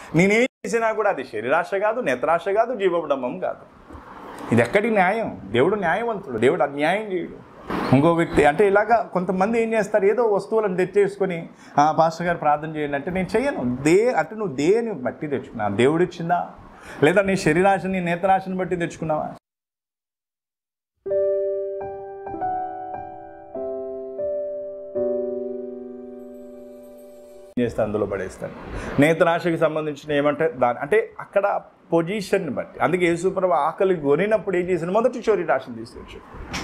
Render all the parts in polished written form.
నేనేం చేసినా కూడా అది శరీరాశ కాదు, నేత్రాశ కాదు, జీవబడంబం కాదు. ఇది ఎక్కడి న్యాయం? దేవుడు న్యాయవంతుడు, దేవుడు అన్యాయం చేయడు. ఇంకో వ్యక్తి అంటే ఇలాగా కొంతమంది ఏం చేస్తారు, ఏదో వస్తువులను తెచ్చేసుకొని పాస్టర్ గారు ప్రార్థన చేయండి అంటే నేను చెయ్యను. అంటే నువ్వు దేని బట్టి తెచ్చుకున్నా? దేవుడు ఇచ్చిందా, లేదా నీ శరీరాశని నేత్రాశని బట్టి తెచ్చుకున్నావా? చేస్తే అందులో పడేస్తాను. నేత్రాశకి సంబంధించిన ఏమంటే అంటే అక్కడ పొజిషన్ని బట్టి. అందుకే యేసుప్రభు ఆకలి కొనినప్పుడు ఏం చేసిన, మొదటి శరీరాశను తీసుకొచ్చాడు.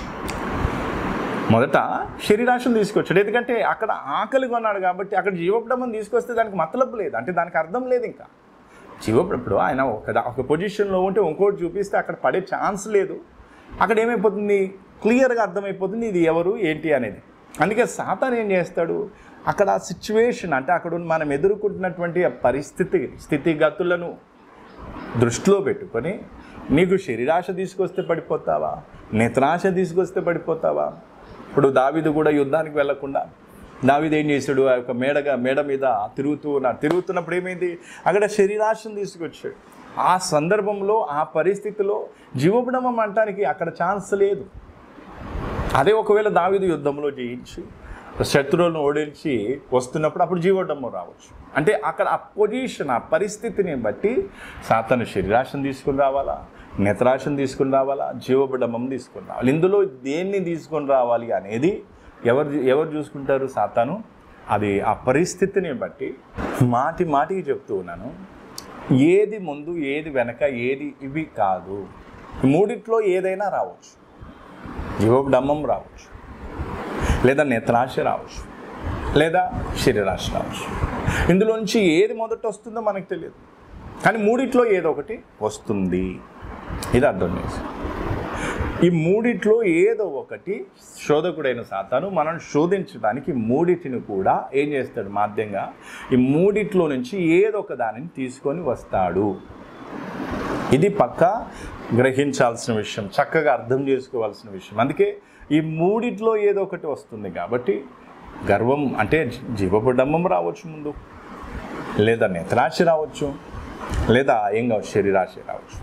మొదట శరీరాశను తీసుకొచ్చాడు. ఎందుకంటే అక్కడ ఆకలి కొన్నాడు కాబట్టి. అక్కడ జీవబడంబం తీసుకొస్తే దానికి మతలబు లేదు, అంటే దానికి అర్థం లేదు. ఇంకా జీవప్పుడు ఆయన ఒక పొజిషన్లో ఉంటే ఇంకోటి చూపిస్తే అక్కడ పడే ఛాన్స్ లేదు. అక్కడ ఏమైపోతుంది, క్లియర్గా అర్థమైపోతుంది ఇది ఎవరు ఏంటి అనేది. అందుకే సాతాను ఏం చేస్తాడు, అక్కడ సిచ్యువేషన్ అంటే అక్కడ మనం ఎదుర్కొంటున్నటువంటి స్థితిగతులను దృష్టిలో పెట్టుకొని నీకు శరీరాశ తీసుకొస్తే పడిపోతావా, నేత్రాశ తీసుకొస్తే పడిపోతావా? ఇప్పుడు కూడా యుద్ధానికి వెళ్లకుండా దావీదు ఏం చేశాడు, ఆ యొక్క మేడ మీద తిరుగుతున్నప్పుడు ఏమైంది, అక్కడ శరీరాశను తీసుకొచ్చాడు. ఆ సందర్భంలో ఆ పరిస్థితిలో జీవబడంబం అంటానికి అక్కడ ఛాన్స్ లేదు. అదే ఒకవేళ దావీదు యుద్ధంలో జయించి శత్రువులను ఓడించి వస్తున్నప్పుడు అప్పుడు జీవబడంబం రావచ్చు. అంటే అక్కడ ఆ పొజిషన్, ఆ పరిస్థితిని బట్టి సాతాను శరీరాశను తీసుకుని రావాలా, నేత్రాశను తీసుకుని రావాలా, జీవబడంబం తీసుకుని రావాలి. ఇందులో దేన్ని తీసుకొని రావాలి అనేది ఎవరు చూసుకుంటారు? సాతాను. అది ఆ పరిస్థితిని బట్టి మాటికి చెప్తూ ఉన్నాను, ఏది ముందు ఏది వెనక ఏది ఇవి కాదు. మూడిట్లో ఏదైనా రావచ్చు. జీవబడంబం రావచ్చు, లేదా నేత్రాశ రావచ్చు, లేదా శరీరాశ రావచ్చు. ఇందులోంచి ఏది మొదట వస్తుందో మనకు తెలియదు, కానీ మూడిట్లో ఏదో ఒకటి వస్తుంది. ఇది అర్థం చేసి ఈ మూడిట్లో ఏదో ఒకటి శోధకుడైన సాతాను మనం శోధించడానికి మూడిటిని కూడా ఏం చేస్తాడు, మాధ్యంగా ఈ మూడిట్లో నుంచి ఏదో ఒక దానిని తీసుకొని వస్తాడు. ఇది పక్కా గ్రహించాల్సిన విషయం, చక్కగా అర్థం చేసుకోవాల్సిన విషయం. అందుకే ఈ మూడిట్లో ఏదో ఒకటి వస్తుంది కాబట్టి గర్వం అంటే జీవబడంబం రావచ్చు ముందు, లేదా నేత్రాశ రావచ్చు, లేదా ఏం కావచ్చు శరీరాశ రావచ్చు.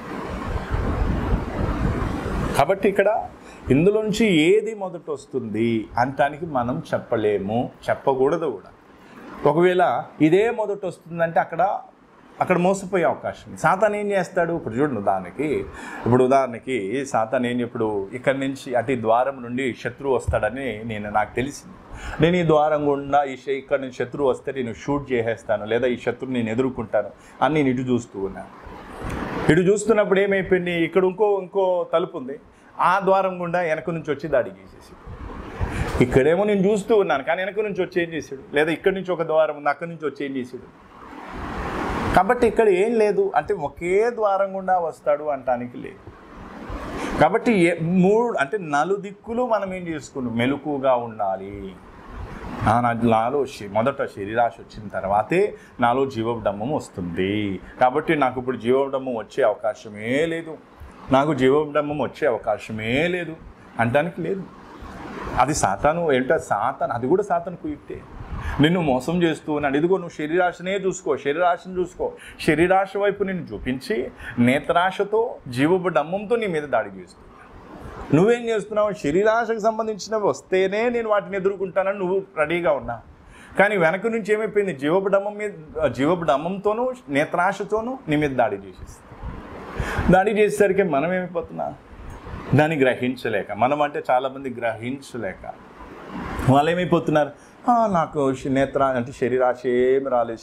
కాబట్టి ఇక్కడ ఇందులోంచి ఏది మొదట వస్తుంది అంటానికి మనం చెప్పలేము, చెప్పకూడదు కూడా. ఒకవేళ ఇదే మొదట వస్తుందంటే అక్కడ మోసపోయే అవకాశం. సాతాను ఏం చేస్తాడు, ఇప్పుడు చూడండి ఉదాహరణకి సాతాను ఇప్పుడు ఇక్కడి నుంచి అటు ద్వారం నుండి శత్రువు వస్తాడని నాకు తెలిసింది. నేను ఈ ద్వారం గుండా ఇక్కడ నుంచి శత్రువు వస్తే నేను షూట్ చేసేస్తాను, లేదా ఈ శత్రువు నేను ఎదుర్కొంటాను అని నేను ఇటు చూస్తూ ఉన్నాను. ఇటు చూస్తున్నప్పుడు ఏమైపోయింది, ఇక్కడ ఇంకో తలుపు ఉంది, ఆ ద్వారం గుండా వెనక నుంచి వచ్చి దాడి చేసేసి, ఇక్కడేమో నేను చూస్తూ ఉన్నాను కానీ వెనక నుంచి వచ్చి ఏం చేశాడు, లేదా ఇక్కడి నుంచి ఒక ద్వారం ఉంది అక్కడి నుంచి వచ్చి ఏం చేశాడు. కాబట్టి ఇక్కడ ఏం లేదు, అంటే ఒకే ద్వారం గుండా వస్తాడు అంటానికి లేదు. కాబట్టి అంటే నలుదిక్కులు మనం ఏం చేసుకున్నాం, మెలకుగా ఉండాలి. నాలో మొదట శరీరాశ వచ్చిన తర్వాతే నాలో జీవబడంబం వస్తుంది. కాబట్టి నాకు ఇప్పుడు జీవబడంబం వచ్చే అవకాశమే లేదు, నాకు జీవబడంబం వచ్చే అవకాశమే లేదు అంటానికి లేదు. అది సాతాను సాతాను, అది కూడా సాతాను కుయుక్తే. నిన్ను మోసం చేస్తూ ఉన్నాడు. ఇదిగో నువ్వు శరీరాశనే చూసుకో, శరీరాశను చూసుకో, శరీరాశ వైపు నిన్ను చూపించి నేత్రాశతో జీవబడంబంతో నీ మీద దాడి చేస్తూ నువ్వేం చేస్తున్నావు, శరీరాశకు సంబంధించినవి వస్తేనే నేను వాటిని ఎదుర్కొంటానని నువ్వు రెడీగా ఉన్నావు. కానీ వెనక నుంచి ఏమైపోయింది, జీవబడంబంతోనూ నేత్రాశతోనూ నీ మీద దాడి చేసేస్తుంది. దాడి చేసేసరికి మనం ఏమైపోతున్నా, దాన్ని గ్రహించలేక, మనం అంటే చాలామంది గ్రహించలేక వాళ్ళు ఏమైపోతున్నారు, నాకు శరీరాశ ఏమి రాలేదు,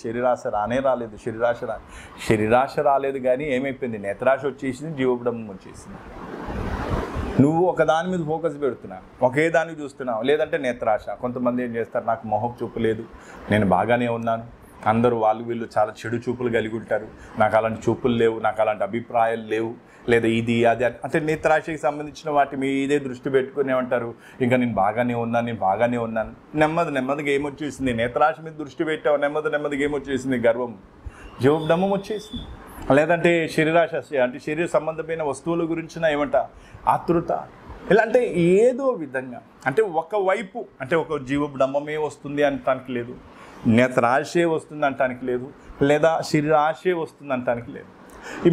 శరీరాశ రాలేదు కానీ ఏమైపోయింది, నేత్రాశ వచ్చేసింది, జీవబడంబం వచ్చేసింది. నువ్వు ఒక దాని మీద ఫోకస్ పెడుతున్నావు, ఒకే దాన్ని చూస్తున్నావు, లేదంటే నేత్రాశ. కొంతమంది ఏం చేస్తారు, నాకు మొహపు చూపు లేదు, నేను బాగానే ఉన్నాను, అందరూ వీళ్ళు చాలా చెడు చూపులు కలిగి ఉంటారు, నాకు అలాంటి చూపులు లేవు, నాకు అలాంటి అభిప్రాయాలు లేవు, లేదా ఇది అది అంటే నేత్రాశకి సంబంధించిన వాటి మీదే దృష్టి పెట్టుకుని ఏమంటారు, ఇంకా నేను బాగానే ఉన్నాను. నెమ్మదిగా ఏమొచ్చేసింది, నేత్రాశ మీద దృష్టి పెట్టావు, నెమ్మదిగా ఏమొచ్చేసింది, గర్వం, జీవబడంబం వచ్చేసింది. లేదంటే శరీరాశ అంటే శరీర సంబంధమైన వస్తువుల గురించిన ఆతృత, ఇలా అంటే ఏదో విధంగా అంటే ఒకవైపు అంటే ఒక జీవబడంబమే వస్తుంది అనటానికి లేదు, నేత్రాశే వస్తుంది అంటానికి లేదు, లేదా శరీరాశే వస్తుంది అంటానికి లేదు. ఈ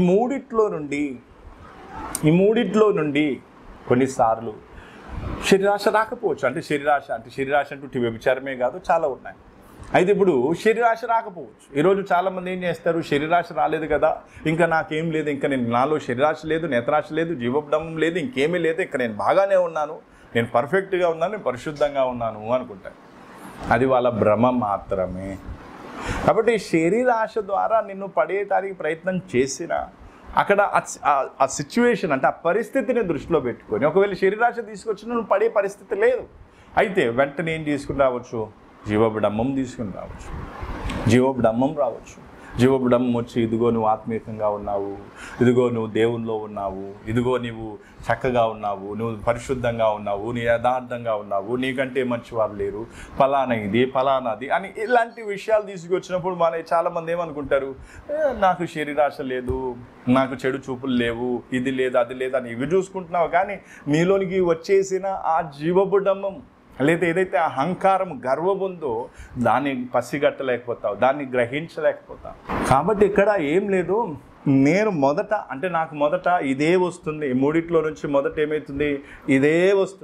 మూడిట్లో నుండి కొన్నిసార్లు శరీరాశ రాకపోవచ్చు. అంటే శరీరాశ అంటే వ్యభిచారమే కాదు, చాలా ఉన్నాయి. అయితే ఇప్పుడు శరీరాశ రాకపోవచ్చు. ఈరోజు చాలామంది ఏం చేస్తారు, శరీరాశ రాలేదు కదా, ఇంకా నాకేం లేదు, ఇంకా నాలో శరీరాశ లేదు, నేత్రాశ లేదు, జీవోపడమం లేదు, ఇంకేమీ లేదు, ఇంకా నేను బాగానే ఉన్నాను, నేను పర్ఫెక్ట్గా ఉన్నాను, నేను పరిశుద్ధంగా ఉన్నాను అనుకుంటాను. అది వాళ్ళ భ్రమ మాత్రమే. కాబట్టి శరీరాశ ద్వారా నిన్ను పడేయటానికి ప్రయత్నం చేసిన అక్కడ ఆ సిచ్యువేషన్ అంటే ఆ పరిస్థితిని దృష్టిలో పెట్టుకొని ఒకవేళ శరీరాశ తీసుకొచ్చి నువ్వు పడే పరిస్థితి లేదు, అయితే వెంటనే ఏం తీసుకుని రావచ్చు, జీవోపడమం తీసుకుని రావచ్చు. జీవోపడమం రావచ్చు. జీవోపడమం వచ్చి ఇదిగో నువ్వు ఆత్మీయంగా ఉన్నావు, ఇదిగో నువ్వు దేవునిలో ఉన్నావు, ఇదిగో నువ్వు చక్కగా ఉన్నావు, నువ్వు పరిశుద్ధంగా ఉన్నావు, నీ యథార్థంగా ఉన్నావు, నీకంటే మంచివారు లేరు, ఫలానా ఇది ఫలానాది అని ఇలాంటి విషయాలు తీసుకొచ్చినప్పుడు చాలామంది ఏమనుకుంటారు, నాకు శరీరాశ లేదు, నాకు చెడు చూపులు లేవు, ఇది లేదు అది లేదు అని ఇవి చూసుకుంటున్నావు. కానీ నీలోనికి వచ్చేసిన ఆ జీవోపడమం లేదా ఏదైతే అహంకారం గర్వం ఉందో దాన్ని పసిగట్టలేకపోతావు, దాన్ని గ్రహించలేకపోతావు. కాబట్టి ఇక్కడ ఏం లేదు, నేను నాకు మొదట ఇదే వస్తుంది, ఈ మూడిట్లో నుంచి మొదట ఏమవుతుంది, ఇదే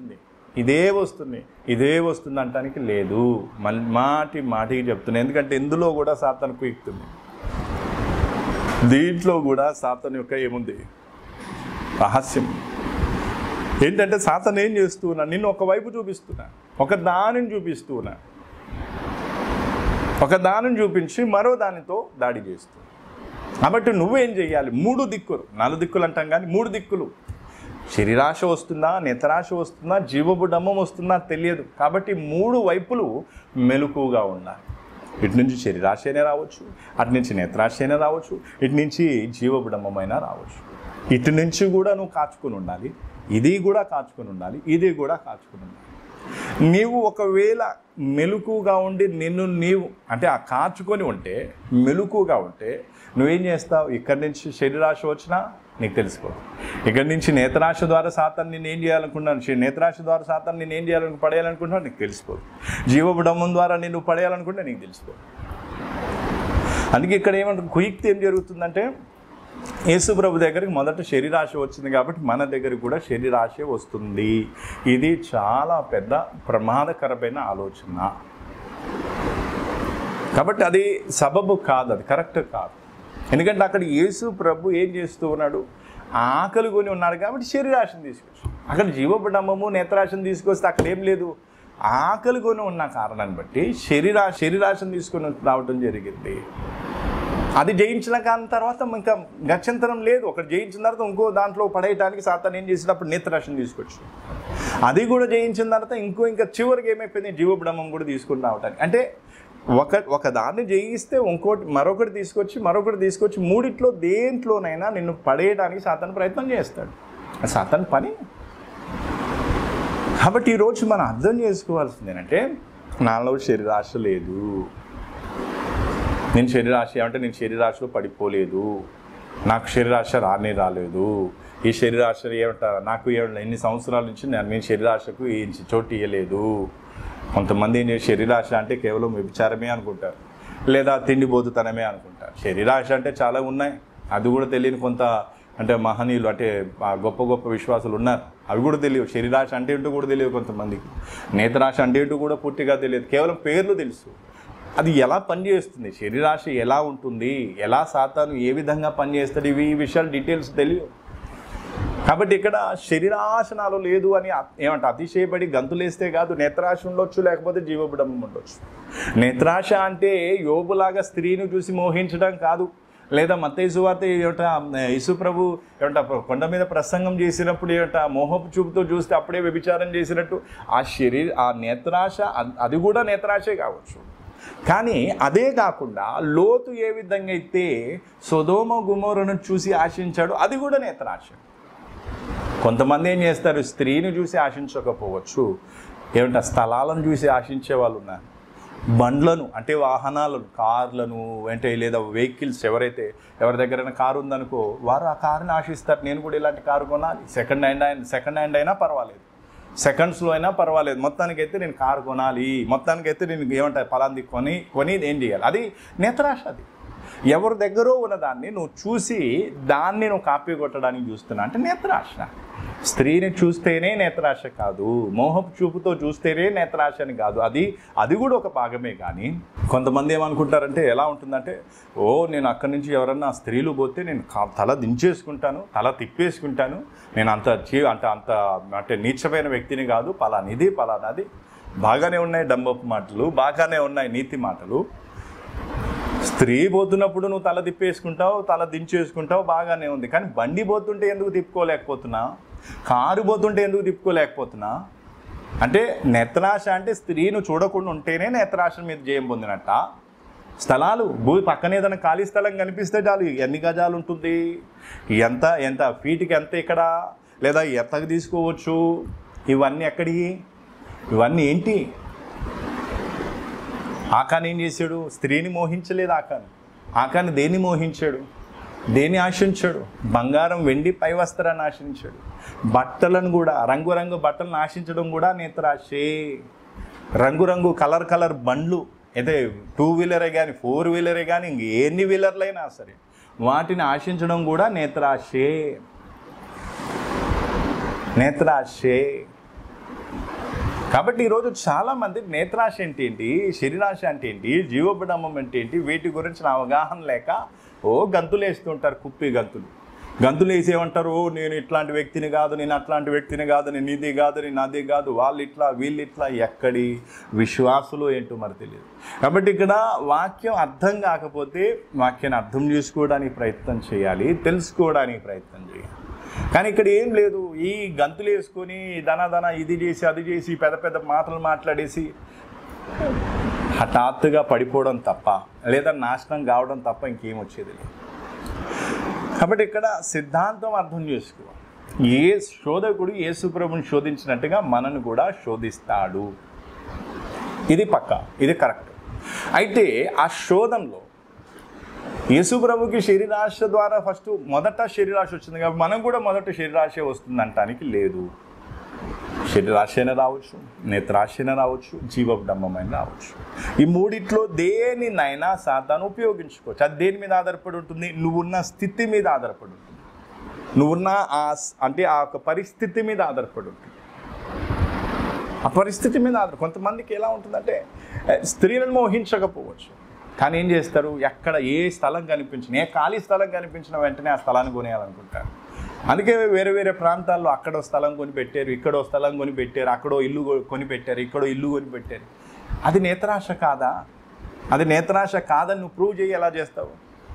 వస్తుంది అంటానికి లేదు. మాటికి చెప్తున్నాను, ఎందుకంటే ఇందులో కూడా సాతాను కుయుక్తుంది, దీంట్లో కూడా సాతాను యొక్క ఏముంది రహస్యం ఏంటంటే సాతాను ఏం చేస్తున్నా, నిన్ను ఒకవైపు చూపిస్తున్నా, ఒక దానిని చూపించి మరో దానితో దాడి చేస్తూ. కాబట్టి నువ్వేం చేయాలి, 3 దిక్కులు 4 దిక్కులు అంటాం కానీ 3 దిక్కులు, శరీరాశ వస్తుందా, నేత్రాశ వస్తుందా, జీవోపడమం వస్తుందా తెలియదు. కాబట్టి 3 వైపులు మెలకువగా ఉండాలి. ఇటు నుంచి శరీరాశ అయినా రావచ్చు, అటు నుంచి నేత్రాశ అయినా రావచ్చు, ఇటు నుంచి జీవోపడమమైనా రావచ్చు. ఇటు నుంచి కూడా నువ్వు కాచుకొని ఉండాలి, ఇది కూడా కాచుకొని ఉండాలి, ఇది కూడా కాచుకొని ఉండాలి. నీవు ఒకవేళ మెలకుగా ఉండి నీవు అంటే ఆ కాచుకొని ఉంటే, మెలకుగా ఉంటే నువ్వేం చేస్తావు, ఇక్కడి నుంచి శరీరాశ వచ్చినా నీకు తెలిసిపోదు, ఇక్కడి నుంచి నేత్రాశ ద్వారా సాతాను నేను ఏం చేయాలనుకున్నాను, నేత్రాశ ద్వారా సాతాను నేను ఏం పడేయాలనుకుంటున్నాను నీకు తెలిసిపోదు, జీవోపడమం ద్వారా నేను పడేయాలనుకుంటే నీకు తెలిసిపోదు. అందుకే ఇక్కడ ఏమంటారు, కుయుక్తి ఏం జరుగుతుందంటే, యేసు ప్రభు దగ్గరికి మొదట శరీరాశ వచ్చింది కాబట్టి మన దగ్గరికి కూడా శరీరాశ వస్తుంది. ఇది చాలా పెద్ద ప్రమాదకరమైన ఆలోచన. కాబట్టి అది సబబు కాదు, అది కరెక్ట్ కాదు. ఎందుకంటే అక్కడ యేసు ప్రభు ఏం చేస్తూ ఉన్నాడు, ఆకలి కొని ఉన్నాడు కాబట్టి శరీరాశను తీసుకొచ్చు. అక్కడ జీవోపడమము నేత్రాశను తీసుకొస్తే అక్కడ ఏం లేదు, ఆకలి కొని ఉన్న కారణాన్ని బట్టి శరీరాశను తీసుకొని రావడం జరిగింది. అది జయించిన కాని తర్వాత ఇంకా గత్యంతరం లేదు. ఒకటి జయించిన తర్వాత ఇంకో దాంట్లో పడేయడానికి సాతాను ఏం చేసినప్పుడు నేత్రాశను తీసుకొచ్చు. అది కూడా జయించిన తర్వాత ఇంకా చివరికి ఏమైపోయింది, జీవోపడమం కూడా తీసుకుని రావటానికి. అంటే ఒక దాన్ని జయిస్తే మరొకటి తీసుకొచ్చి మూడిట్లో దేంట్లోనైనా నిన్ను పడేయడానికి సాతాను ప్రయత్నం చేస్తాడు. సాతాను పని. కాబట్టి ఈరోజు మనం అర్థం చేసుకోవాల్సింది ఏంటంటే, నాలో శరీరాశ లేదు, నేను శరీరాశలో పడిపోలేదు, నాకు శరీరాశ రాలేదు, ఈ శరీరాశ నాకు ఎన్ని సంవత్సరాల నుంచి నేను శరీరాశకు చోటు ఇవ్వలేదు. కొంతమంది శరీరాశ అంటే కేవలం వ్యభిచారమే అనుకుంటారు, లేదా తిండిబోతుతనమే అనుకుంటారు. శరీరాశ అంటే చాలా ఉన్నాయి, అది కూడా తెలియని కొంత అంటే మహనీయులు అంటే గొప్ప గొప్ప విశ్వాసులు ఉన్నారు, అవి కూడా తెలియదు. శరీరాశ అంటే ఏంటో కూడా తెలియదు కొంతమందికి, నేత్రాశ అంటే ఏంటో కూడా పూర్తిగా తెలియదు, కేవలం పేర్లు తెలుసు. అది ఎలా పనిచేస్తుంది, శరీరాశ ఎలా ఉంటుంది, ఎలా సాతాను ఏ విధంగా పనిచేస్తుంది, ఈ విషయాలు డీటెయిల్స్ తెలియదు. కాబట్టి ఇక్కడ శరీరాశ నాలో లేదు అని అతిశయపడి గంతులేస్తే కాదు, నేత్రాశ ఉండొచ్చు, లేకపోతే జీవోపడమం ఉండొచ్చు. నేత్రాశ అంటే యోబులాగా స్త్రీని చూసి మోహించడం కాదు, లేదా మత్తయి సువార్త యేసు ప్రభు కొండ మీద ప్రసంగం చేసినప్పుడు మోహపు చూపుతో చూస్తే అప్పుడే వ్యభిచారం చేసినట్టు ఆ నేత్రాశ, అది కూడా నేత్రాశే కావచ్చు. కానీ అదే కాకుండా లోతు ఏ విధంగా అయితే సొదొమ గొమొర్రాను చూసి ఆశించాడు, అది కూడా నేత్రాశ. కొంతమంది ఏం చేస్తారు, స్త్రీని చూసి ఆశించకపోవచ్చు, స్థలాలను చూసి ఆశించే వాళ్ళు ఉన్నారు, బండ్లను అంటే వాహనాలను, కార్లను లేదా వెహికల్స్, ఎవరి దగ్గరైనా కారు ఉందనుకో వారు ఆ కారుని ఆశిస్తారు, నేను కూడా ఇలాంటి కారు కొనాలి, సెకండ్ హ్యాండ్ అయినా పర్వాలేదు, సెకండ్స్లో అయినా పర్వాలేదు, మొత్తానికైతే నేను కారు కొనాలి, మొత్తానికైతే నేను ఏమంటారు పలాంది కొని ఏం చేయాలి. అది నేత్రాశ. అది ఎవరి దగ్గర ఉన్నదాన్ని నువ్వు చూసి దాన్ని నువ్వు కాపీ కొట్టడానికి చూస్తున్నా అంటే నేత్రాశ. స్త్రీని చూస్తేనే నేత్రాశ కాదు, మోహపు చూపుతో చూస్తేనే నేత్రాశ అని కాదు, అది కూడా ఒక భాగమే. కానీ కొంతమంది ఏమనుకుంటారంటే ఎలా ఉంటుందంటే, నేను అక్కడి నుంచి ఎవరన్నా స్త్రీలు పోతే నేను తల దించేసుకుంటాను, తల తిప్పేసుకుంటాను, నేను అంటే నీచమైన వ్యక్తిని కాదు, పలానాది. బాగానే ఉన్నాయి డంబపు మాటలు, బాగానే ఉన్నాయి నీతి మాటలు. స్త్రీ పోతున్నప్పుడు నువ్వు తల తిప్పేసుకుంటావు, తల దించేసుకుంటావు, బాగానే ఉంది. కానీ బండి పోతుంటే ఎందుకు తిప్పుకోలేకపోతున్నా, కారు పోతుంటే ఎందుకు తిప్పుకోలేకపోతున్నా అంటే నేత్రాశ అంటే స్త్రీను చూడకుండా ఉంటేనే నేత్రాశ మీద జయం పొందినట్ట. స్థలాలు భూమి పక్కన ఏదైనా ఖాళీ స్థలం కనిపిస్తే చాలు, ఎన్ని గజాలు ఉంటుంది, ఎంత ఫీట్కి ఎంత ఇక్కడ, లేదా ఎంతకు తీసుకోవచ్చు, ఇవన్నీ ఎక్కడికి, ఇవన్నీ ఏంటి? ఆకాన్ ఏం చేశాడు? స్త్రీని మోహించలేదు. ఆకాన్ దేన్ని మోహించాడు, దేన్ని ఆశించాడు? బంగారం వెండి పై వస్త్రాన్ని ఆశించాడు. బట్టలను కూడా, రంగురంగు బట్టలను ఆశించడం కూడా నేత్రాశే. రంగురంగు కలర్ బండ్లు, అయితే 2 వీలరే కానీ 4 వీలరే కానీ ఇంక ఎన్ని వీలర్లైనా సరే వాటిని ఆశించడం కూడా నేత్రాశే. కాబట్టి ఈరోజు చాలామంది నేత్రాశ అంటే ఏంటి, శరీరాశ అంటే ఏంటి, జీవోపడమం అంటే ఏంటి, వీటి గురించిన అవగాహన లేక గంతులు వేస్తుంటారు. కుప్పి గంతులు వేసేమంటారు, నేను ఇట్లాంటి వ్యక్తిని కాదు, నేను అట్లాంటి వ్యక్తిని కాదు, నేను ఇది కాదు, నేను అది కాదు, వాళ్ళు ఇట్లా వీళ్ళు ఇట్లా. ఎక్కడి విశ్వాసులు ఏంటో మరి తెలియదు. కాబట్టి ఇక్కడ వాక్యం అర్థం కాకపోతే వాక్యాన్ని అర్థం చేసుకోవడానికి ప్రయత్నం చేయాలి, తెలుసుకోవడానికి ప్రయత్నం చేయాలి. కానీ ఇక్కడ ఏం లేదు, ఈ గంతులు వేసుకొని ధన ఇది చేసి అది చేసి పెద్ద మాటలు మాట్లాడేసి హఠాత్తుగా పడిపోవడం తప్ప, లేదా నాశనం కావడం తప్ప ఇంకేం వచ్చేది లేదు. కాబట్టి ఇక్కడ సిద్ధాంతం అర్థం చేసుకోవాలి. ఏ శోధకుడు యేసుప్రభుని శోధించినట్టుగా మనను కూడా శోధిస్తాడు. ఇది పక్కా, ఇది కరెక్ట్. అయితే ఆ శోధనలో యేసుప్రభుకి శరీరాశ ద్వారా మొదట శరీరాశ వచ్చింది కాబట్టి మనం కూడా మొదట శరీరాశ వస్తుంది అంటానికి లేదు. శరీరాశ అయినా రావచ్చు, నేత్రాశ అయినా రావచ్చు, జీవబ్రహ్మమైన రావచ్చు. ఈ మూడిట్లో దేనినైనా సాతాను ఉపయోగించుకోవచ్చు. అది దేని మీద ఆధారపడి ఉంటుంది? నువ్వున్న స్థితి మీద ఆధారపడి ఉంటుంది, నువ్వున్న ఆ ఒక పరిస్థితి మీద ఆధారపడి ఉంటుంది. ఆ పరిస్థితి మీద కొంతమందికి ఎలా ఉంటుందంటే స్త్రీలను మోహించకపోవచ్చు, కానీ ఏం చేస్తారు, ఎక్కడ ఏ స్థలం కనిపించిన, ఏ ఖాళీ స్థలం కనిపించిన వెంటనే ఆ స్థలాన్ని కొనేయాలనుకుంటారు. అందుకే వేరే ప్రాంతాల్లో అక్కడో స్థలం కొని పెట్టారు, ఇక్కడో స్థలం కొని పెట్టారు, అక్కడో ఇల్లు కొని పెట్టారు, ఇక్కడో ఇల్లు కొని పెట్టారు. అది నేత్రాశ కాదా? అది నేత్రాశ కాదని నువ్వు ప్రూవ్ చేయి ఎలా చేస్తావు?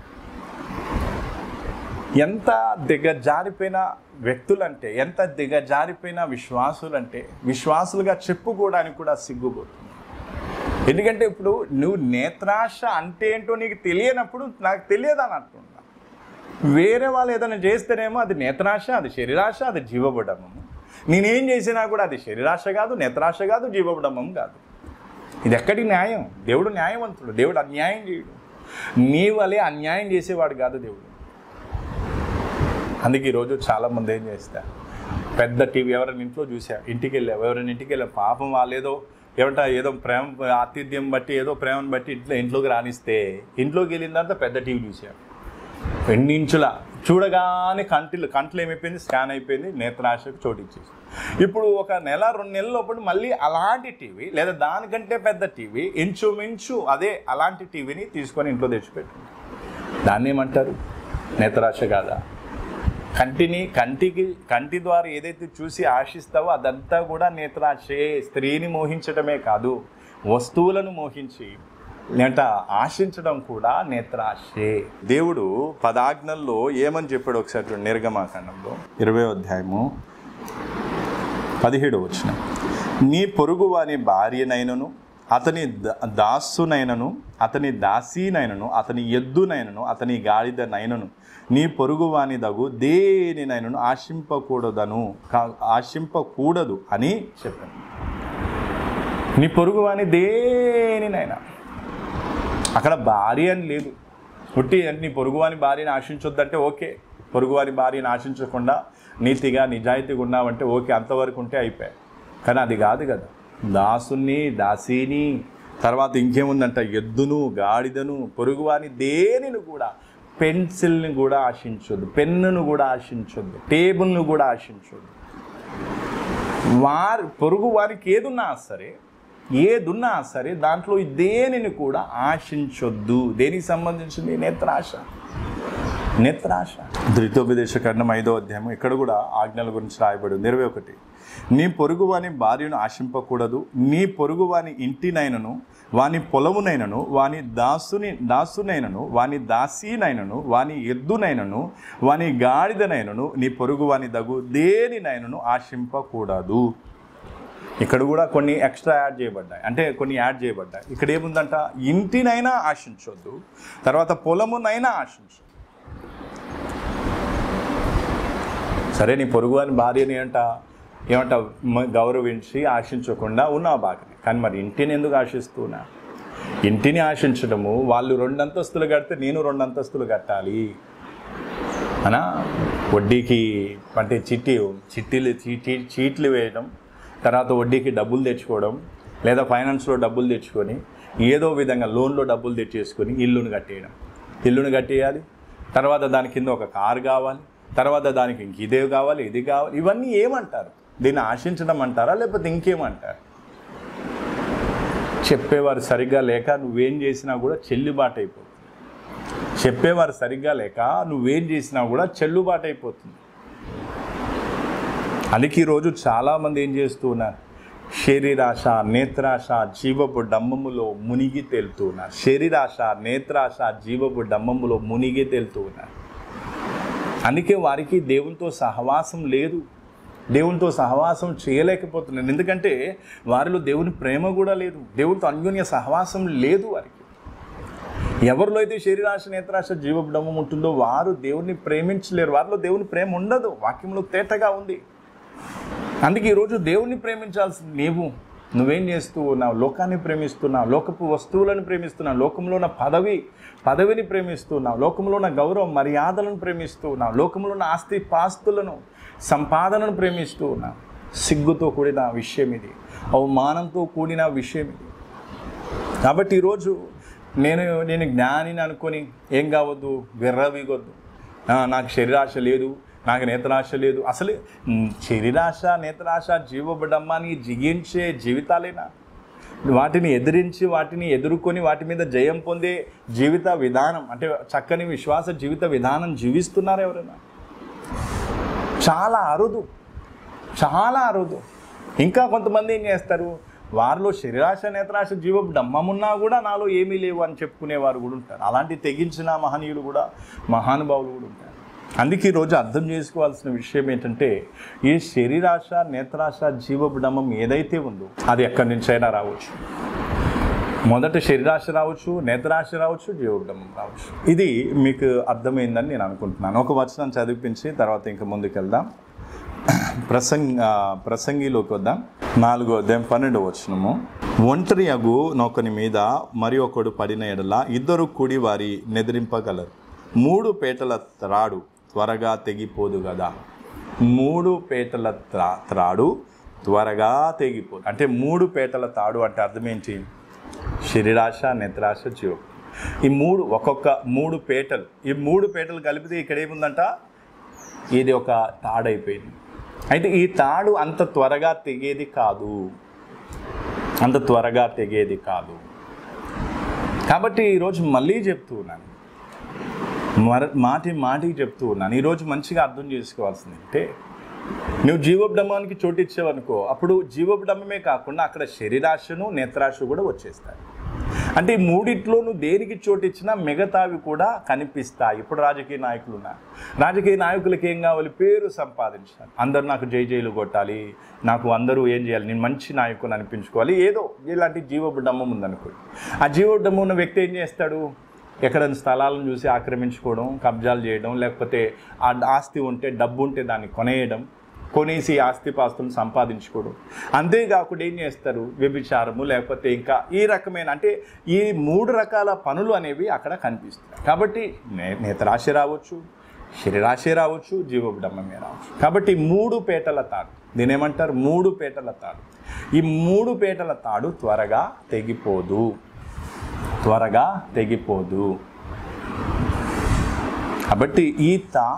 ఎంత దిగజారిపోయిన వ్యక్తులంటే, ఎంత దిగజారిపోయిన విశ్వాసులంటే విశ్వాసులుగా చెప్పుకోవడానికి కూడా సిగ్గుపోతుంది. ఎందుకంటే ఇప్పుడు నువ్వు నేత్రాశ అంటే ఏంటో నీకు తెలియనప్పుడు నాకు తెలియదని అంటున్నా. వేరే వాళ్ళు ఏదైనా చేస్తేనేమో అది నేత్రాశ, అది శరీరాశ, అది జీవబడమము. నేనేం చేసినా కూడా అది శరీరాశ కాదు, నేత్రాశ కాదు, జీవబడమం కాదు. ఇది ఎక్కడి న్యాయం? దేవుడు న్యాయవంతుడు, దేవుడు అన్యాయం చేయడు. నీ వలే అన్యాయం చేసేవాడు కాదు దేవుడు. అందుకే ఈరోజు చాలామంది ఏం చేస్తారు, పెద్ద టీవీ ఎవరైనా ఇంట్లో చూసారు, ఎవరైనా ఇంటికి వెళ్ళావు, పాపం వాళ్ళేదో ఏదో ప్రేమ ఆతిథ్యం బట్టి, ఏదో ప్రేమను బట్టి ఇంట్లోకి రానిస్తే ఇంట్లోకి వెళ్ళిన తర్వాత పెద్ద టీవీ చూసారు, 2 ఇంచుల చూడగానే కంట్లు ఏమైపోయింది, స్కాన్ అయిపోయింది, నేత్రాశకు చోటిచ్చేసి. ఇప్పుడు ఒక 1-2 నెలల లోపల మళ్ళీ అలాంటి టీవీ లేదా దానికంటే పెద్ద టీవీ ఇంచుమించు అలాంటి టీవీని తీసుకొని ఇంట్లో తెచ్చిపెట్టింది. దాన్ని ఏమంటారు? నేత్రాశ కాదా? కంటి ద్వారా ఏదైతే చూసి ఆశిస్తావో అదంతా కూడా నేత్రాశే. స్త్రీని మోహించడమే కాదు, వస్తువులను మోహించి ఆశించడం కూడా నేత్రాశే. దేవుడు 10 ఆజ్ఞల్లో ఏమని చెప్పాడు ఒకసారి నిర్గమాకాండంలో 20వ అధ్యాయము 17వ వచనం. నీ పొరుగువాని భార్యనైనను, అతని దాసునైనను, అతని దాసీనైనను, అతని ఎద్దునైనను, అతని గాడిదనైనను, నీ పొరుగువాని దగు దేనినైనను ఆశింపకూడదు అని చెప్పాను. నీ పొరుగువాని దేనినైనా, అక్కడ భార్య అని లేదు. పుట్టి నీ పొరుగువాని భార్యని ఆశించొద్దంటే ఓకే, పొరుగువాని భార్యని ఆశించకుండా నీతిగా నిజాయితీగా ఉన్నావంటే ఓకే, అంతవరకు ఉంటే అయిపోయాయి. కానీ అది కాదు కదా. దాసుని, దాసీని, తర్వాత ఇంకేముందంట, ఎద్దును, గాడిదను, పొరుగువాని దేనిని కూడా, పెన్సిల్ని కూడా ఆశించొద్దు, పెన్నును కూడా ఆశించొద్దు, టేబుల్ను కూడా ఆశించొద్దు. పొరుగు వారికి ఏదున్నా సరే దాంట్లో దేనిని కూడా ఆశించొద్దు. దేనికి సంబంధించింది? నేత్రాశ. ద్వితోపదేశకాండం 5వ అధ్యాయం, ఇక్కడ కూడా ఆజ్ఞల గురించి రాయబడి ఉంది. 21, నీ పొరుగువాని భార్యను ఆశింపకూడదు, నీ పొరుగువాని ఇంటినైనను, వాని పొలమునైనను, వాని దాసునైనను, వాని దాసీనైనను, వాని ఎద్దునైనను, వాని గాడిదనైనను, నీ పొరుగువాని దగు దేనినైనను ఆశింపకూడదు. ఇక్కడ కూడా కొన్ని ఎక్స్ట్రా యాడ్ చేయబడ్డాయి, అంటే కొన్ని యాడ్ చేయబడ్డాయి. ఇక్కడ ఏముందంట, ఇంటినైనా ఆశించొద్దు, తర్వాత పొలమునైనా ఆశించొద్దు. సరే, నీ పొరుగువాని భార్యని ఏమంట గౌరవించి ఆశించకుండా ఉన్నావు బాగానే, కానీ మరి ఇంటిని ఎందుకు ఆశిస్తున్నా? ఇంటిని ఆశించడము, వాళ్ళు 2 అంతస్తులు కడితే నేను 2 అంతస్తులు కట్టాలి అనా, వడ్డీకి అంటే చీట్లు వేయడం, తర్వాత వడ్డీకి డబ్బులు తెచ్చుకోవడం, లేదా ఫైనాన్స్లో డబ్బులు తెచ్చుకొని ఏదో విధంగా లోన్లో డబ్బులు తెచ్చేసుకొని ఇల్లును కట్టేయాలి. తర్వాత దాని కింద ఒక కారు కావాలి, తర్వాత దానికి ఇంక ఇదే కావాలి, ఇది కావాలి. ఇవన్నీ ఏమంటారు? దీన్ని ఆశించడం అంటారా, లేకపోతే ఇంకేమంటారు? చెప్పేవారు సరిగ్గా లేక నువ్వేం చేసినా కూడా చెల్లుబాటు అయిపోతుంది. చెప్పేవారు సరిగ్గా లేక నువ్వేం చేసినా కూడా చెల్లుబాటు అయిపోతుంది. అందుకే ఈరోజు చాలామంది ఏం చేస్తూ ఉన్నారు? శరీరాశ, నేత్రాశ, జీవపు డమ్మములో మునిగి తేలుతూ ఉన్నారు. శరీరాశ, నేత్రాశ, జీవపు డమ్మములో మునిగి తేలుతూ ఉన్నారు. అందుకే వారికి దేవునితో సహవాసం లేదు, దేవునితో సహవాసం చేయలేకపోతున్నారు. ఎందుకంటే వారిలో దేవుని ప్రేమ కూడా లేదు, దేవునితో అన్యోన్య సహవాసం లేదు వారికి. ఎవరిలో అయితే శరీరాశ, నేత్రాశ, జీవపు డమ్మం ఉంటుందో వారు దేవుని ప్రేమించలేరు, వారిలో దేవుని ప్రేమ ఉండదు. వాక్యంలో తేటగా ఉంది. అందుకే ఈరోజు దేవుణ్ణి ప్రేమించాల్సింది నువ్వేం చేస్తూ ఉన్నావు? లోకాన్ని ప్రేమిస్తున్నావు, లోకపు వస్తువులను ప్రేమిస్తున్నావు, లోకంలో ఉన్న పదవిని ప్రేమిస్తున్నావు, లోకంలో ఉన్న గౌరవం మర్యాదలను ప్రేమిస్తూ ఉన్నావు, లోకంలో ఉన్న ఆస్తి పాస్తులను, సంపాదనను ప్రేమిస్తూ ఉన్నావు. సిగ్గుతో కూడిన విషయం ఇది, అవమానంతో కూడిన విషయం ఇది. కాబట్టి ఈరోజు నేను జ్ఞానిని అనుకొని ఏం కావద్దు, విర్రవీగొద్దు. నాకు శరీరాశ లేదు, నాకు నేత్రాశ లేదు. అసలు శరీరాశ, నేత్రాశ, జీవబడమ్మాని జిగించే జీవితాలేనా? వాటిని ఎదిరించి, వాటిని ఎదుర్కొని, వాటి మీద జయం పొందే జీవిత విధానం, అంటే చక్కని విశ్వాస జీవిత విధానం జీవిస్తున్నారు ఎవరైనా? చాలా అరుదు. ఇంకా కొంతమంది ఏం చేస్తారు? వారిలో శరీరాశ, నేత్రాశ, జీవపు డమ్మమున్నా కూడా నాలో ఏమీ లేవు అని చెప్పుకునేవారు కూడా ఉంటారు. అలాంటి తెగించిన మహానుభావులు కూడా ఉంటారు. అందుకే ఈరోజు అర్థం చేసుకోవాల్సిన విషయం ఏంటంటే, ఈ శరీరాశ, నేత్రాశ, జీవపు డమ్మం ఏదైతే ఉందో అది ఎక్కడి నుంచైనా రావచ్చు. మొదట శరీరాశ రావచ్చు, నేత్రాశ రావచ్చు, జీవపు డమ్మం రావచ్చు. ఇది మీకు అర్థమైందని నేను అనుకుంటున్నాను. ఒక వచనం చదివించి తర్వాత ఇంకా ముందుకెళ్దాం. ప్రసంగిలోకి వద్దాం. 4వ అధ్యాయం 12వ వచనము. ఒంటరి అగు నొకని మీద మరి ఒకడు పడిన ఎడల 2 కూడి వారి నెదిరింపగలరు. 3 పేటల త్రాడు త్వరగా తెగిపోదు కదా. 3 పేటల త్రాడు త్వరగా తెగిపోదు. అంటే 3 పేటల తాడు అంటే అర్థం ఏంటి? శరీరాశ, నేత్రాశ, జీవం. ఈ 3 ఒక్కొక్క 3 పేటలు. ఈ 3 పేటలు కలిపితే ఇక్కడ ఏముందంట? ఇది ఒక తాడు అయిపోయింది. అయితే ఈ తాడు అంత త్వరగా తెగేది కాదు. కాబట్టి ఈరోజు మళ్ళీ చెప్తూ ఉన్నాను, మాటికి చెప్తూ ఉన్నాను. ఈరోజు మంచిగా అర్థం చేసుకోవాల్సింది అంటే, నువ్వు జీవోపడమానికి చోటు ఇచ్చావనుకో, అప్పుడు జీవోపడమే కాకుండా అక్కడ శరీరాశను, నేత్రాశ కూడా వచ్చేస్తాయి. అంటే ఈ 3 నువ్వు దేనికి చోటు ఇచ్చినా మిగతావి కూడా కనిపిస్తాయి. ఇప్పుడు రాజకీయ నాయకులు ఉన్నారు. రాజకీయ నాయకులకి ఏం కావాలి? పేరు సంపాదించాలి. అందరూ నాకు జైలు కొట్టాలి, నాకు అందరూ ఏం చేయాలి, నేను మంచి నాయకుని అనిపించుకోవాలి, ఏదో ఇలాంటి జీవోపడమం ఉందనుకోండి. ఆ జీవోపడమం ఉన్న వ్యక్తి ఏం చేస్తాడు? ఎక్కడైనా స్థలాలను చూసి ఆక్రమించుకోవడం, కబ్జాలు చేయడం, లేకపోతే ఆ ఆస్తి ఉంటే, డబ్బు ఉంటే దాన్ని కొనేసి ఆస్తిపాస్తులను సంపాదించుకోవడం. అంతేకాకుండా ఏం చేస్తారు? వ్యభిచారము, లేకపోతే ఇంకా ఈ రకమైన, అంటే ఈ 3 రకాల పనులు అనేవి అక్కడ కనిపిస్తాయి. కాబట్టి నేత్రాశ రావచ్చు, శరీరాశే రావచ్చు, జీవోపడమ్మమే రావచ్చు. కాబట్టి 3 పేటల తాడు, దీని ఏమంటారు? 3 పేటల తాడు. ఈ 3 పేటల తాడు త్వరగా తెగిపోదు, త్వరగా తెగిపోదు. కాబట్టి ఈ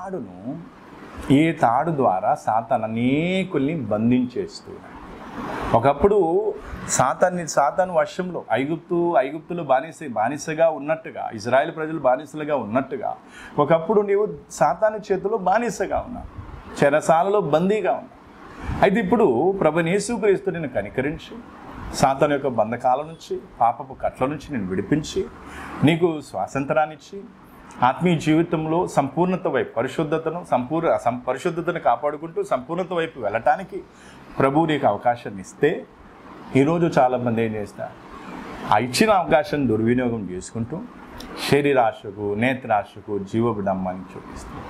తాడు ద్వారా సాతాను అనేకుల్ని బంధించేస్తున్నాడు. ఒకప్పుడు సాతాను వర్షంలో ఐగుప్తులు బానిసగా ఉన్నట్టుగా, ఇజ్రాయెల్ ప్రజలు బానిసలుగా ఉన్నట్టుగా ఒకప్పుడు నీవు సాతాను చేతిలో బానిసగా ఉన్నావు, చెరసాలలో బందీగా ఉన్నావు. అయితే ఇప్పుడు ప్రభువైన యేసుక్రీస్తు నిన్ను కనికరించి సాతాను యొక్క బంధకాల నుంచి, పాపపు కట్ల నుంచి నేను విడిపించి నీకు స్వాతంత్రాన్ని ఇచ్చి ఆత్మీయ జీవితంలో సంపూర్ణత వైపు, పరిశుద్ధతను కాపాడుకుంటూ సంపూర్ణత వైపు వెళ్ళటానికి ప్రభువు నీకు అవకాశాన్ని ఇస్తే, ఈరోజు చాలామంది ఏం చేస్తారు? ఆ ఇచ్చిన అవకాశాన్ని దుర్వినియోగం చేసుకుంటూ శరీరాశకు, నేత్రాశకు, జీవోపడమ్మానికి చూపిస్తారు.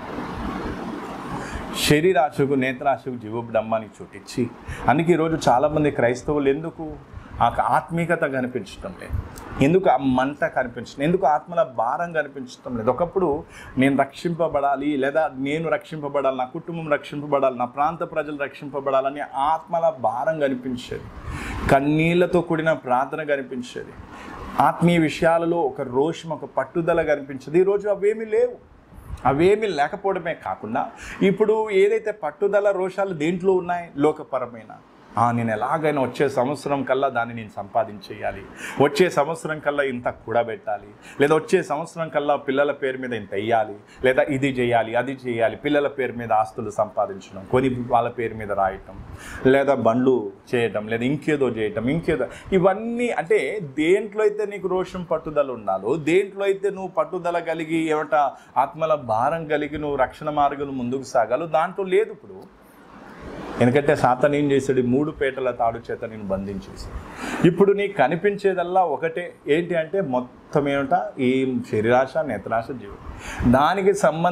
శరీరాశకు, నేత్రాశకు, జీవోపడమ్మానికి చూపించి, అందుకే ఈరోజు చాలామంది క్రైస్తవులు ఎందుకు ఆ ఆత్మీయత కనిపించడం లేదు, ఎందుకు ఆ మంట కనిపించడం, ఎందుకు ఆత్మల భారం కనిపించడం లేదు? ఒకప్పుడు నేను రక్షింపబడాలి, లేదా నేను రక్షింపబడాలి, నా కుటుంబం రక్షింపబడాలి, నా ప్రాంత ప్రజలు రక్షింపబడాలని ఆత్మల భారం కనిపించేది, కన్నీళ్లతో కూడిన ప్రార్థన కనిపించేది, ఆత్మీయ విషయాలలో ఒక రోషం, ఒక పట్టుదల కనిపించేది. ఈరోజు అవేమీ లేవు. అవేమీ లేకపోవడమే కాకుండా ఇప్పుడు ఏదైతే పట్టుదల, రోషాలు దేంట్లో ఉన్నాయి? లోకపరమైన, నేను ఎలాగైనా వచ్చే సంవత్సరం కల్లా దాన్ని నేను సంపాదించేయాలి, వచ్చే సంవత్సరం కల్లా ఇంత కూడబెట్టాలి, లేదా వచ్చే సంవత్సరం కల్లా పిల్లల పేరు మీద ఇంత వెయ్యాలి, లేదా ఇది చేయాలి, అది చేయాలి, పిల్లల పేరు మీద ఆస్తులు సంపాదించడం, కొని వాళ్ళ పేరు మీద రాయటం, లేదా బండ్లు చేయటం, లేదా ఇంకేదో చేయటం, ఇవన్నీ. అంటే దేంట్లో అయితే నీకు రోషం, పట్టుదల ఉండాలో, దేంట్లో అయితే నువ్వు పట్టుదల కలిగి ఆత్మల భారం కలిగి నువ్వు రక్షణ మార్గం ముందుకు సాగాలో దాంట్లో లేదు ఇప్పుడు. ఎందుకంటే సాతాను ఏం చేశాడు? 3 పేటల తాడు చేత నేను బంధించేసి, ఇప్పుడు నీకు కనిపించేదల్లా ఒకటే, ఏంటి అంటే మొత్తం ఏమిట? ఈ శరీరాశ, నేత్రాశ, జీవం, దానికి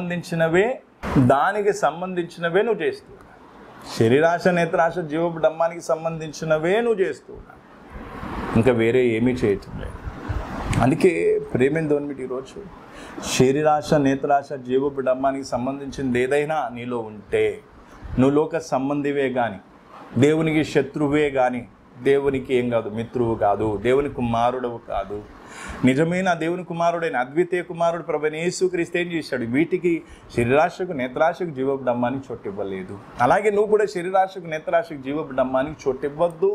సంబంధించినవే నువ్వు చేస్తూ ఉన్నావు. శరీరాశ, నేత్రాశ, జీవోపడమ్మానికి సంబంధించినవే నువ్వు చేస్తూ ఉన్నావు, ఇంకా వేరే ఏమీ చేయటం లేదు. అందుకే ప్రేమేం దోన్మిటి ఈరోజు శరీరాశ, నేత్రాశ, జీవోపడమ్మానికి సంబంధించింది ఏదైనా నీలో ఉంటే, నువ్వు లోక సంబంధివే కానీ, దేవునికి శత్రువే కానీ, దేవునికి ఏం కాదు, మిత్రువు కాదు, దేవుని కుమారుడవు కాదు, నిజమైన దేవుని కుమారుడైన అద్వితీయ కుమారుడు ప్రభువైన యేసుక్రీస్తు ఏం చేశాడు? వీటికి శరీరాశకు, నేత్రాశకు, జీవోపడమ్మానికి చోటు ఇవ్వలేదు. అలాగే నువ్వు కూడా శరీరాశకు, నేత్రాశకు, జీవోపడమ్మానికి చోటు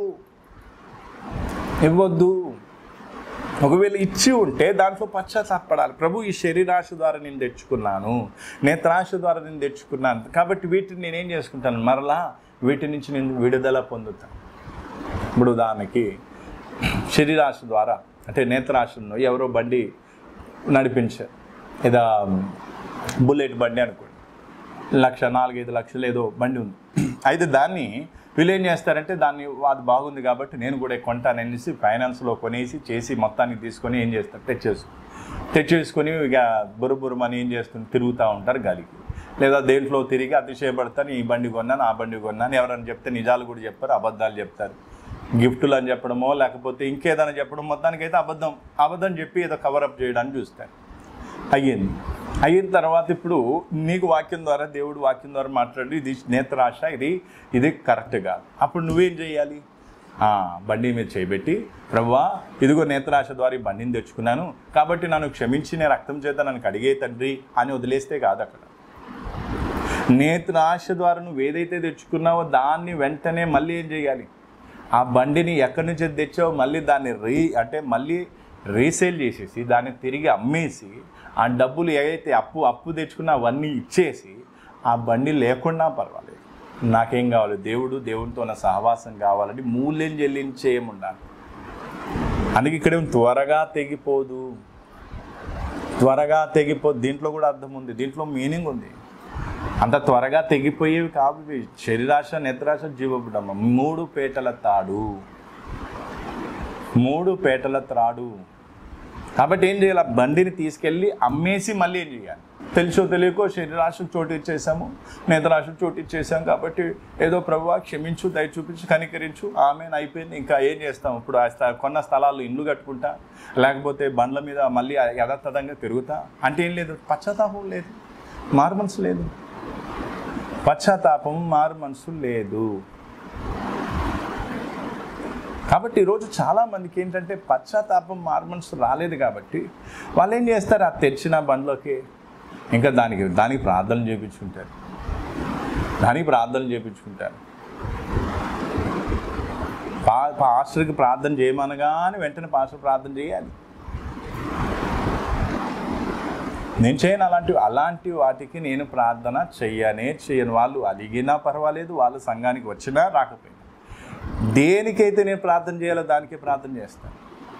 ఇవ్వద్దు. ఒకవేళ ఇచ్చి ఉంటే దాంట్లో పశ్చాత్తాపడాలి. ప్రభు, ఈ శరీరాశ ద్వారా నేను తెచ్చుకున్నాను, నేత్రాశ ద్వారా నేను తెచ్చుకున్నాను, కాబట్టి వీటిని నేనేం చేసుకుంటాను? మరలా వీటి నుంచి నేను విడుదల పొందుతాను. ఇప్పుడు ఉదాహరణకి శరీరాశ ద్వారా, అంటే నేత్రాశను ఎవరో బండి నడిపించారు, ఏదో బుల్లెట్ బండి అనుకోండి, 1,00,000, 4-5 లక్షలు ఏదో బండి ఉంది. అయితే దాన్ని వీళ్ళు ఏం చేస్తారంటే, అది బాగుంది కాబట్టి నేను కూడా కొంటాను అనేసి ఫైనాన్స్లో కొనేసి చేసి మొత్తానికి తీసుకొని ఏం చేస్తారు? తెచ్చేసుకొని ఇక బుర్రమని ఏం చేస్తుంది? తిరుగుతూ ఉంటారు గాలికి, లేదా దేంట్లో తిరిగి అతిశయపడతాను, ఈ బండి కొన్నాను, ఆ బండి కొన్నాను. ఎవరైనా చెప్తే నిజాలు కూడా చెప్పారు, అబద్ధాలు చెప్తారు, గిఫ్టులు అని చెప్పడమో లేకపోతే ఇంకేదైనా చెప్పడం, మొత్తానికైతే అబద్ధం చెప్పి ఏదో కవరప్ చేయడానికి చూస్తారు. అయిన తర్వాత ఇప్పుడు నీకు వాక్యం ద్వారా, దేవుడు వాక్యం ద్వారా మాట్లాడి, ఇది నేత్రాశ, ఇది కరెక్ట్ కాదు. అప్పుడు నువ్వేం చేయాలి? బండి మీద చేయబెట్టి, ప్రభువా ఇదిగో నేత్రాశ ద్వారా ఈ బండిని తెచ్చుకున్నాను కాబట్టి నన్ను క్షమించి నీ రక్తం చేత నన్ను కడిగే తండ్రి అని వదిలేస్తే కాదు. అక్కడ నేత్రాశ ద్వారా నువ్వు ఏదైతే తెచ్చుకున్నావో దాన్ని వెంటనే మళ్ళీ ఏం చేయాలి? ఆ బండిని ఎక్కడి నుంచి తెచ్చావో మళ్ళీ దాన్ని మళ్ళీ రీసేల్ చేసేసి, దాన్ని తిరిగి అమ్మేసి, ఆ డబ్బులు ఏదైతే అప్పు తెచ్చుకున్నా అవన్నీ ఇచ్చేసి, ఆ బండి లేకుండా పర్వాలేదు, నాకేం కావాలి? దేవుడితో నా సహవాసం కావాలని మూల్యం చెల్లించేయముండాలి. అందుకే ఇక్కడ త్వరగా తెగిపోదు. దీంట్లో కూడా అర్థం ఉంది, దీంట్లో మీనింగ్ ఉంది. అంత త్వరగా తెగిపోయేవి కావు. శరీరాశ, నేత్రాశ, జీవోపడమ్మ, 3 పేటల తాడు. కాబట్టి ఏం చేయాలి? ఆ బండిని తీసుకెళ్ళి అమ్మేసి మళ్ళీ ఏం చేయాలి? తెలుసో తెలియకో శరీరాశకు చోటు ఇచ్చేసాము, నేత్రాశకు చోటు ఇచ్చేసాము, కాబట్టి ఏదో ప్రభువా క్షమించు, దయ చూపించు, కనికరించు, ఆమెను అయిపోయింది, ఇంకా ఏం చేస్తాం? ఇప్పుడు కొన్న స్థలాల్లో ఇండ్లు కట్టుకుంటా, లేకపోతే బండ్ల మీద మళ్ళీ యథాతథంగా తిరుగుతా అంటే ఏం లేదు, పశ్చాత్తాపం లేదు. మారు మనసు లేదు, పశ్చాత్తాపం మారు మనసు లేదు. కాబట్టి ఈరోజు చాలామందికి ఏంటంటే పశ్చాత్తాపం మారు మనసు రాలేదు కాబట్టి వాళ్ళు ఏం చేస్తారు, ఆ తెచ్చిన బండ్లోకి ఇంకా దానికి ప్రార్థనలు చేయించుకుంటారు, పాస్టర్కి ప్రార్థన చేయమనగానే వెంటనే పాస్టర్ ప్రార్థన చేయాలి. నేను చేయను అలాంటి వాటికి నేను ప్రార్థన చేయను. వాళ్ళు అడిగినా పర్వాలేదు, వాళ్ళు సంఘానికి వచ్చినా రాకపోయినా దేనికైతే నేను ప్రార్థన చేయాలో దానికే ప్రార్థన చేస్తాను.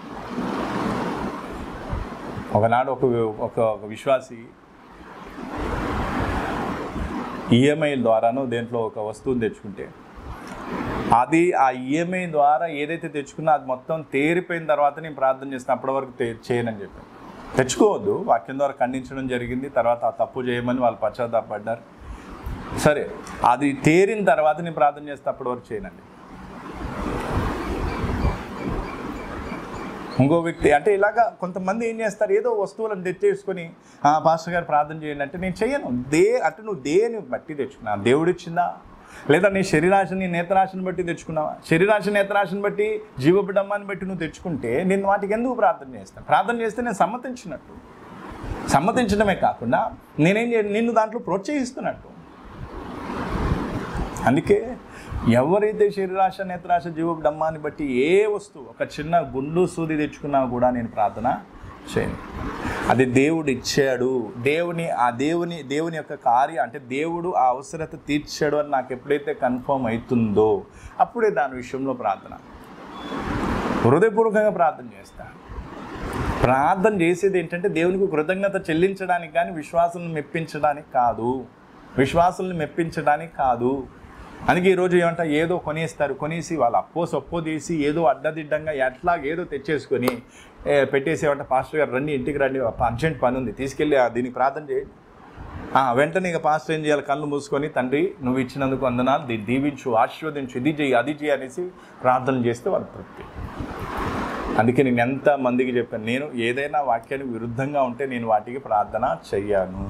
ఒకనాడు ఒక విశ్వాసి ఈఎంఐ ద్వారానో దేంట్లో ఒక వస్తువుని తెచ్చుకుంటే అది ఆ ఈఎంఐ ద్వారా ఏదైతే తెచ్చుకున్నా అది మొత్తం తేరిపోయిన తర్వాత నేను ప్రార్థన చేస్తాను, అప్పటి వరకు చేయనని చెప్పాను. తెచ్చుకోవద్దు, వాక్యం ద్వారా ఖండించడం జరిగింది. తర్వాత ఆ తప్పు చేయమని వాళ్ళు పశ్చాత్తాపడ్డారు. సరే, అది తేరిన తర్వాత నేను ప్రార్థన చేస్తే అప్పటి వరకు చేయనండి. ఇంకో వ్యక్తి అంటే ఇలాగా కొంతమంది ఏం చేస్తారు, ఏదో వస్తువులను తెచ్చేసుకొని పాస్టర్ గారు ప్రార్థన చేయండి అంటే నేను చెయ్యను. అంటే నువ్వు దేని బట్టి తెచ్చుకున్నా, దేవుడు ఇచ్చిందా, లేదా నీ శరీరాశని నేత్రాశని బట్టి తెచ్చుకున్నావా? శరీరాశ నేత్రాశని బట్టి జీవబిడమ్మాన్ని బట్టి నువ్వు తెచ్చుకుంటే నేను వాటికి ఎందుకు ప్రార్థన చేస్తాను? ప్రార్థన చేస్తే నేను సమ్మతించడమే కాకుండా నిన్ను దాంట్లో ప్రోత్సహిస్తున్నట్టు. అందుకే ఎవరైతే శరీరాశ నేత్రాశ జీవబిడమ్మాన్ని బట్టి ఏ వస్తువు ఒక చిన్న గుండు సూది తెచ్చుకున్నా కూడా నేను ప్రార్థన చేయను. అది దేవుడు ఇచ్చాడు, దేవుని యొక్క కార్యం అంటే దేవుడు ఆ అవసరత తీర్చాడు అని నాకు ఎప్పుడైతే కన్ఫర్మ్ అవుతుందో అప్పుడే దాని విషయంలో ప్రార్థన హృదయపూర్వకంగా ప్రార్థన చేస్తాను. ప్రార్థన చేసేది ఏంటంటే దేవునికి కృతజ్ఞత చెల్లించడానికి కానీ విశ్వాసాలను మెప్పించడానికి కాదు. అందుకే ఈరోజు ఏమంటా ఏదో కొనేసి వాళ్ళు అప్పో తీసి ఏదో అడ్డదిడ్డంగా ఏదో తెచ్చేసుకొని పెట్టేసి ఏమంటే పాస్టర్ గారు రండి, ఇంటికి రండి, అర్జెంట్ పని ఉంది, తీసుకెళ్ళి దీనికి ప్రార్థన చేయండి. వెంటనే ఇక పాస్టర్ ఏం చేయాలి, కళ్ళు మూసుకొని తండ్రి నువ్వు ఇచ్చినందుకు వందనాలు, దీవించు, ఆశీర్వదించు, ఇది చేయి అది చేయి అనేసి ప్రార్థన చేస్తే వాళ్ళ తృప్తి. అందుకే నేను ఎంతమందికి చెప్పాను, నేను ఏదైనా వాక్యానికి విరుద్ధంగా ఉంటే నేను వాటికి ప్రార్థన చెయ్యను.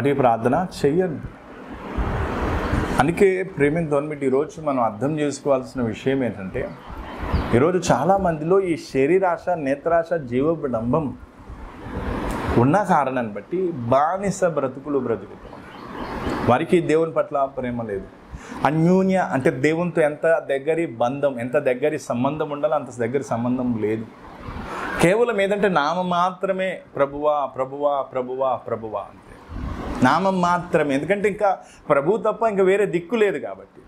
అందుకే ప్రేమిని తోన్మిటి ఈరోజు మనం అర్థం చేసుకోవాల్సిన విషయం ఏంటంటే ఈరోజు చాలామందిలో ఈ శరీరాశ నేత్రాశ జీవబిడంబం ఉన్న కారణాన్ని బట్టి బానిస బ్రతుకుతాం. వారికి దేవుని పట్ల ప్రేమ లేదు. అన్యోన్య అంటే దేవునితో ఎంత దగ్గరి సంబంధం ఉండాలో అంత దగ్గర సంబంధం లేదు. కేవలం ఏదంటే నామం మాత్రమే ప్రభువా అంతే, నామం మాత్రమే. ఎందుకంటే ఇంకా ప్రభు తప్ప ఇంకా వేరే దిక్కు లేదు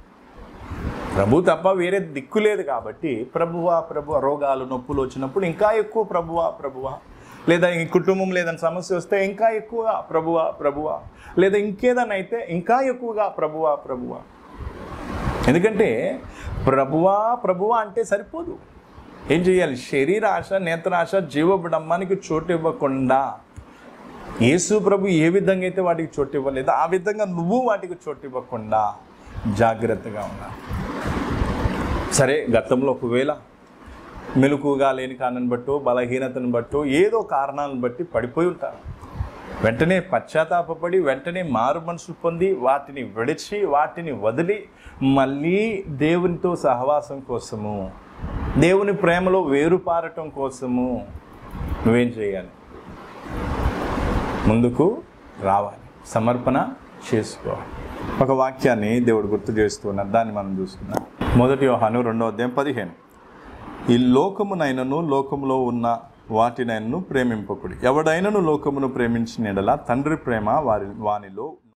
కాబట్టి ప్రభువా రోగాలు నొప్పులు వచ్చినప్పుడు ఇంకా ఎక్కువ ప్రభువా, లేదా ఈ కుటుంబం లేదని సమస్య వస్తే ఇంకా ఎక్కువగా ప్రభువా, లేదా ఇంకేదైనా అయితే ఇంకా ఎక్కువగా ప్రభువా. ఎందుకంటే ప్రభువా అంటే సరిపోదు. ఏం చేయాలి? శరీరాశ నేత్రాశ జీవబిడంబానికి చోటు ఇవ్వకుండా యేసు ప్రభు ఏ విధంగా అయితే వాటికి చోటు ఇవ్వలేదు ఆ విధంగా నువ్వు వాటికి చోటు ఇవ్వకుండా జాగ్రత్తగా ఉన్నా. సరే, గతంలో ఒకవేళ మెలకుగా లేని కారణాన్ని బట్టో బలహీనతను బట్టో ఏదో కారణాలను బట్టి పడిపోయి ఉంటారు. వెంటనే పశ్చాత్తాపడి వెంటనే మారు మనసు పొంది వాటిని విడిచి వాటిని వదిలి మళ్ళీ దేవునితో సహవాసం కోసము, దేవుని ప్రేమలో వేరుపారటం కోసము నువ్వేం చేయాలి? ముందుకు రావాలి, సమర్పణ చేసుకోవాలి. ఒక వాక్యాన్ని దేవుడు గుర్తు చేస్తున్నారు, దాన్ని మనం చూసుకున్నాం. 1 యోహాను 2:15 ఈ లోకమునైనను లోకములో ఉన్న వాటినైనను ప్రేమింపకుడి, ఎవడైనను లోకమును ప్రేమించిన యెడల తండ్రి ప్రేమ వానిలో